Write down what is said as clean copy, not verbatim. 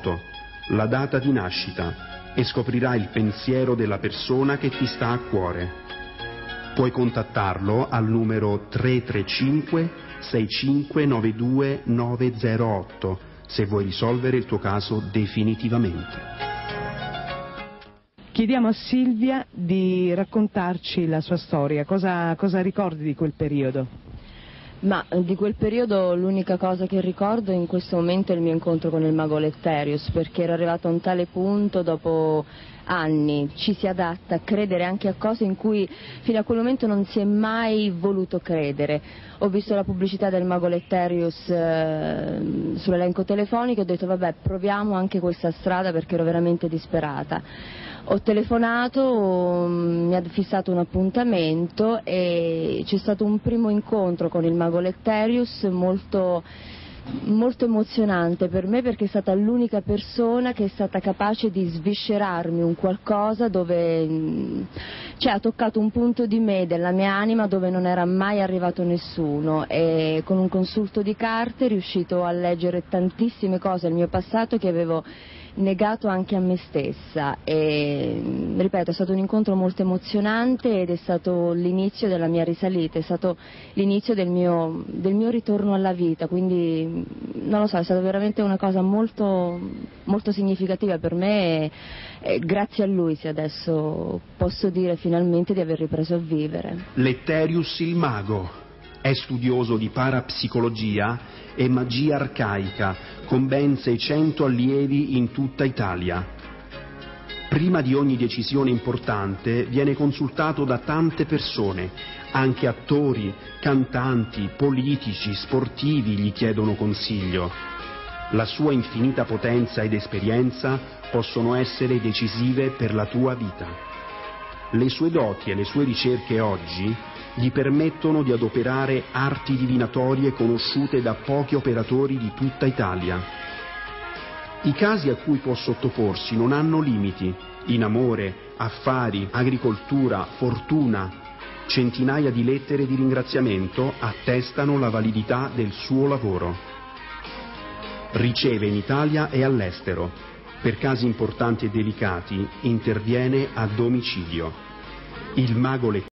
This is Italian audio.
volto, la data di nascita e scoprirai il pensiero della persona che ti sta a cuore. Puoi contattarlo al numero 335 6592 908 se vuoi risolvere il tuo caso definitivamente. Chiediamo a Silvia di raccontarci la sua storia, cosa ricordi di quel periodo? Ma di quel periodo l'unica cosa che ricordo in questo momento è il mio incontro con il mago Letterius, perché ero arrivato a un tale punto, dopo anni ci si adatta a credere anche a cose in cui fino a quel momento non si è mai voluto credere. Ho visto la pubblicità del mago Letterius sull'elenco telefonico e ho detto vabbè, proviamo anche questa strada, perché ero veramente disperata. Ho telefonato, mi ha fissato un appuntamento e c'è stato un primo incontro con il mago Letterius molto emozionante per me, perché è stata l'unica persona che è stata capace di sviscerarmi un qualcosa dove ha toccato un punto di me, della mia anima, dove non era mai arrivato nessuno, e con un consulto di carte è riuscito a leggere tantissime cose del mio passato che avevo negato anche a me stessa. E ripeto, è stato un incontro molto emozionante ed è stato l'inizio della mia risalita, è stato l'inizio del mio ritorno alla vita, quindi non lo so, è stata veramente una cosa molto, molto significativa per me e grazie a lui se adesso posso dire finalmente di aver ripreso a vivere. Letterius il mago è studioso di parapsicologia e magia arcaica, con ben 600 allievi in tutta Italia. Prima di ogni decisione importante viene consultato da tante persone, anche attori, cantanti, politici, sportivi gli chiedono consiglio. La sua infinita potenza ed esperienza possono essere decisive per la tua vita. Le sue doti e le sue ricerche oggi gli permettono di adoperare arti divinatorie conosciute da pochi operatori di tutta Italia. I casi a cui può sottoporsi non hanno limiti: in amore, affari, agricoltura, fortuna. Centinaia di lettere di ringraziamento attestano la validità del suo lavoro. Riceve in Italia e all'estero. Per casi importanti e delicati interviene a domicilio. Il mago